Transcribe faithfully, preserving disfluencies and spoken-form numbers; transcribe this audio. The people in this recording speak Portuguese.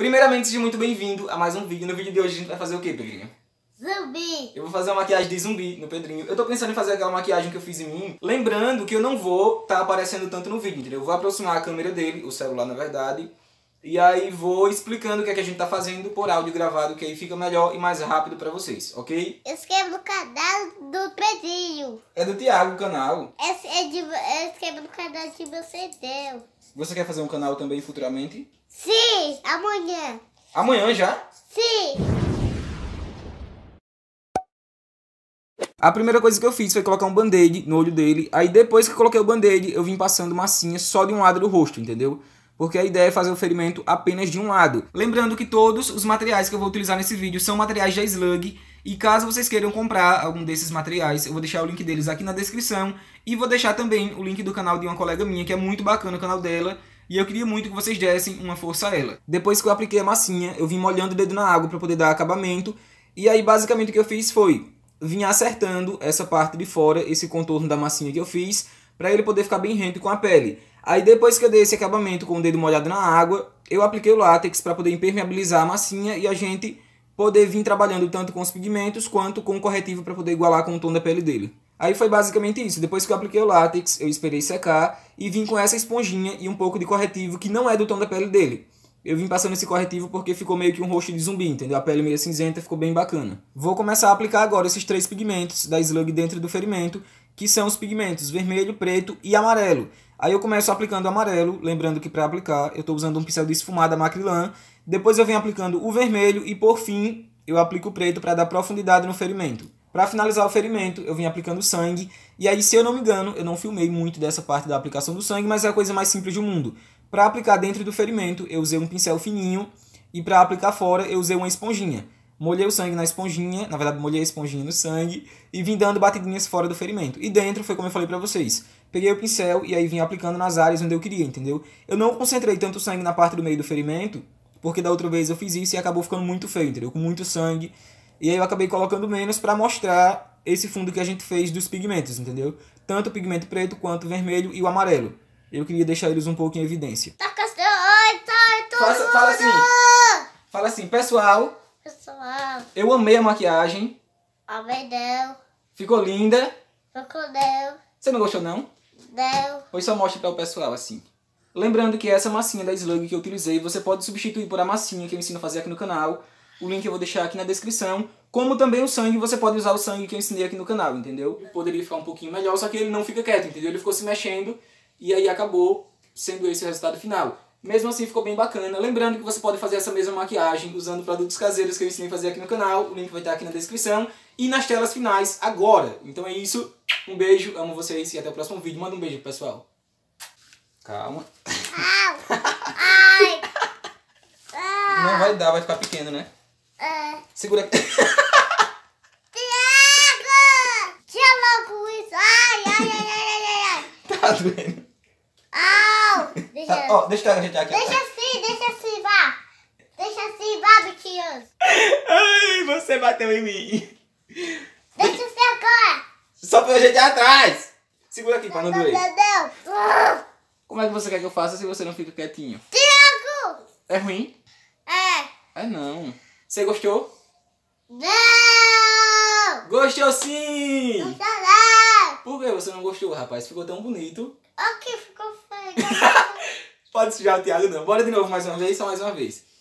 Primeiramente, seja muito bem-vindo a mais um vídeo. No vídeo de hoje a gente vai fazer o que, Pedrinho? Zumbi! Eu vou fazer uma maquiagem de zumbi no Pedrinho. Eu tô pensando em fazer aquela maquiagem que eu fiz em mim. Lembrando que eu não vou estar tá aparecendo tanto no vídeo, entendeu? Eu vou aproximar a câmera dele, o celular na verdade. E aí vou explicando o que, é que a gente tá fazendo por áudio gravado, que aí fica melhor e mais rápido pra vocês, ok? Eu escrevo no canal do Pedrinho. É do Thiago o canal. Esse é de, eu escrevo no canal de você deu. Você quer fazer um canal também futuramente? Sim, amanhã. Amanhã já? Sim. A primeira coisa que eu fiz foi colocar um band-aid no olho dele. Aí depois que eu coloquei o band-aid, eu vim passando massinha só de um lado do rosto, entendeu? Porque a ideia é fazer o ferimento apenas de um lado. Lembrando que todos os materiais que eu vou utilizar nesse vídeo são materiais da Slug. E caso vocês queiram comprar algum desses materiais, eu vou deixar o link deles aqui na descrição. E vou deixar também o link do canal de uma colega minha, que é muito bacana o canal dela. E eu queria muito que vocês dessem uma força a ela. Depois que eu apliquei a massinha, eu vim molhando o dedo na água para poder dar acabamento. E aí basicamente o que eu fiz foi vim acertando essa parte de fora, esse contorno da massinha que eu fiz, para ele poder ficar bem rente com a pele. Aí depois que eu dei esse acabamento com o dedo molhado na água, eu apliquei o látex para poder impermeabilizar a massinha e a gente poder vir trabalhando tanto com os pigmentos quanto com o corretivo para poder igualar com o tom da pele dele. Aí foi basicamente isso. Depois que eu apliquei o látex, eu esperei secar e vim com essa esponjinha e um pouco de corretivo que não é do tom da pele dele. Eu vim passando esse corretivo porque ficou meio que um rosto de zumbi, entendeu? A pele meio cinzenta, ficou bem bacana. Vou começar a aplicar agora esses três pigmentos da Slug dentro do ferimento, que são os pigmentos vermelho, preto e amarelo. Aí eu começo aplicando o amarelo, lembrando que para aplicar eu estou usando um pincel de esfumar da Macrylan. Depois eu venho aplicando o vermelho e por fim eu aplico o preto para dar profundidade no ferimento. Para finalizar o ferimento eu vim aplicando sangue. E aí, se eu não me engano, eu não filmei muito dessa parte da aplicação do sangue, mas é a coisa mais simples do mundo. Para aplicar dentro do ferimento, eu usei um pincel fininho e para aplicar fora, eu usei uma esponjinha. Molhei o sangue na esponjinha, na verdade, molhei a esponjinha no sangue e vim dando batidinhas fora do ferimento. E dentro foi como eu falei para vocês. Peguei o pincel e aí vim aplicando nas áreas onde eu queria, entendeu? Eu não concentrei tanto sangue na parte do meio do ferimento, porque da outra vez eu fiz isso e acabou ficando muito feio, entendeu? Com muito sangue. E aí eu acabei colocando menos para mostrar esse fundo que a gente fez dos pigmentos, entendeu? Tanto o pigmento preto quanto o vermelho e o amarelo. Eu queria deixar eles um pouco em evidência. Tá castelo. Ai, tá, tô Fala, fala assim. Fala assim, pessoal. Pessoal. Eu amei a maquiagem. Amei não. Ficou linda. Ficou não. Você não gostou não? Não. Pois só mostre para o pessoal assim. Lembrando que essa massinha da Slug que eu utilizei, você pode substituir por a massinha que eu ensino a fazer aqui no canal. O link eu vou deixar aqui na descrição. Como também o sangue, você pode usar o sangue que eu ensinei aqui no canal, entendeu? Poderia ficar um pouquinho melhor, só que ele não fica quieto, entendeu? Ele ficou se mexendo e aí acabou sendo esse o resultado final. Mesmo assim ficou bem bacana. Lembrando que você pode fazer essa mesma maquiagem usando produtos caseiros que eu ensinei a fazer aqui no canal. O link vai estar aqui na descrição e nas telas finais agora. Então é isso. Um beijo, amo vocês e até o próximo vídeo. Manda um beijo, pessoal. Calma. Au. Ai. Não vai dar, vai ficar pequeno, né? É. Segura aqui. Tiago! Tira logo isso. Ai, ai, ai, ai, ai, ai. Tá doendo. Au. Deixa, Tá, ó, deixa eu ajeitar aqui. deixa assim, deixa assim, vá. Deixa assim, vá, bichinhos. Ai, você bateu em mim. Deixa assim agora. Só pra eu ajeitar atrás. Segura aqui pra não doer. Não. Como é que você quer que eu faça se você não fica quietinho? Tiago! É ruim? É. É não. Você gostou? Não! Gostou sim! Não tá lá. Por que você não gostou, rapaz? Ficou tão bonito. Ok, ficou feio. Pode sujar o Thiago não. Bora de novo mais uma vez, só mais uma vez.